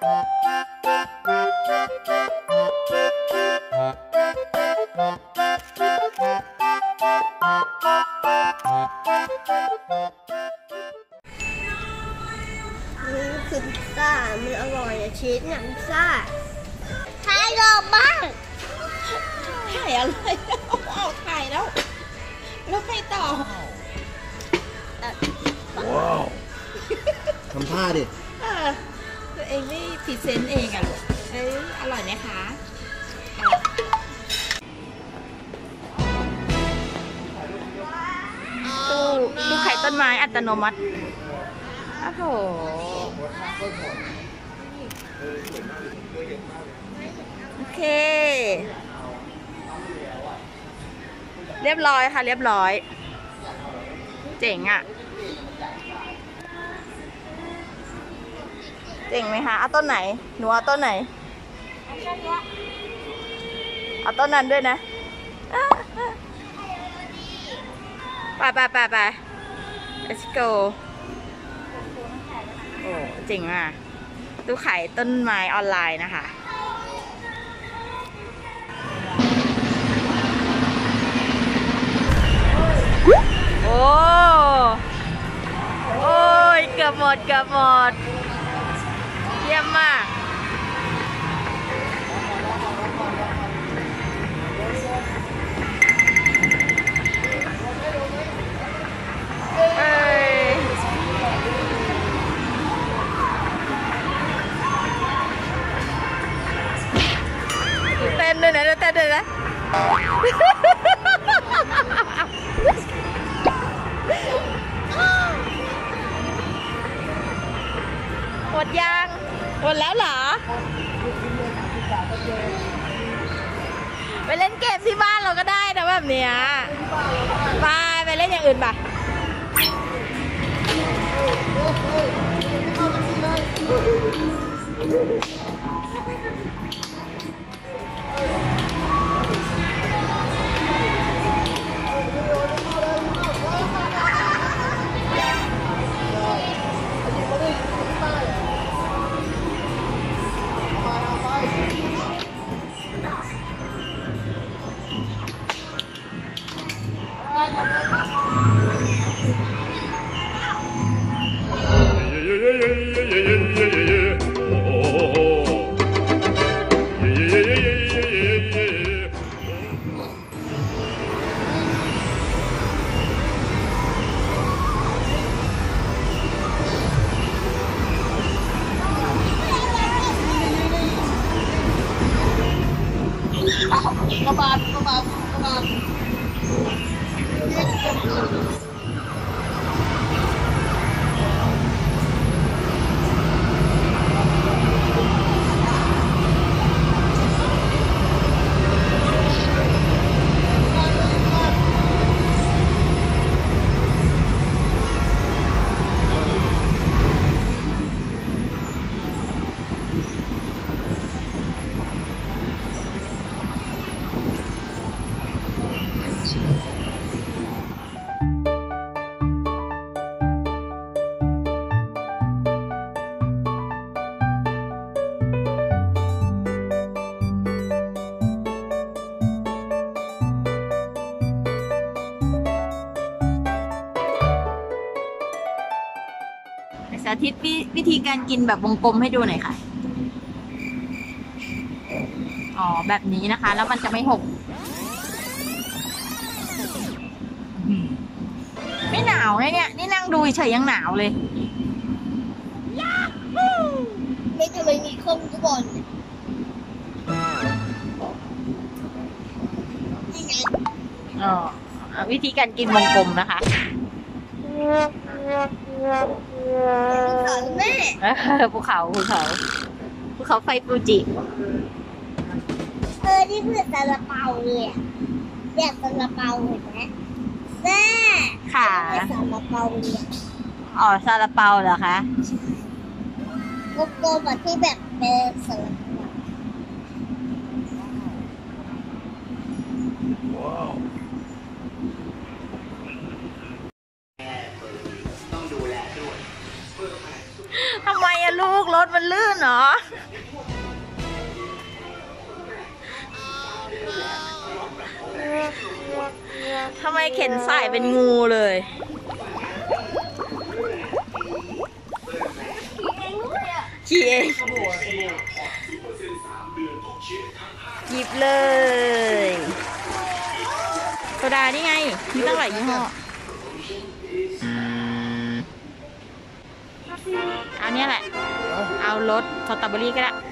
คือพิซซ่ามันอร่อยอะชีสเนี่ยพิซซ่าถ่ายรอบบ้างถ่ายอะไรเอาถ่ายแล้วใครต่อว้าวทำท่าดิตัวเองไม่พรีเซนต์เองอะลูกอร่อยไหมคะตู้ไข่ต้นไม้อัตโนมัติโอ้โหโอเคเรียบร้อยค่ะเรียบร้อยเจ๋งอ่ะเจ๋งไหมคะเอาต้นไหนหนูเอาต้นไหนเอาต้นนั้นด้วยนะไป let's go โอ้เจ๋งอ่ะตู้ขายต้นไม้ออนไลน์นะคะโอ้ยเกือบหมดเยี่ยมมากเต้นด้วยนะหมดยังหมดแล้วเหรอไปเล่นเกมที่บ้านเราก็ได้นะแบบเนี้ยไปเล่นอย่างอื่นป่ะกระบาดสาธิตวิธีการกินแบบวงกลมให้ดูหน่อยค่ะอ๋อแบบนี้นะคะแล้วมันจะไม่หกไม่หนาวเลยเนี่ยนี่นั่งดูเฉยยังหนาวเลยไม่จะไม่มีข้นทุกคนนี่ไงอ๋อวิธีการกินวงกลมนะคะแม่ภูเขาไฟฟูจินี่คือซาลาเปาเลยแบบซาลาเปาเห็นไหมแม่ค่ะซาลาเปาเลยอ๋อซาลาเปาเหรอคะวงกลมแบบที่แบบเป็นซาลาเปาว้าวทำไมอะลูกรถมันมันลื่นเหรอทำไมเข็นสายเป็นงูเลยขี่เองหยิบเลยโซดานี่ไงมีตั้งหลายยี่ห้อเอาเนี่ยแหละเอารสสตรอเบอรี่ก็ได้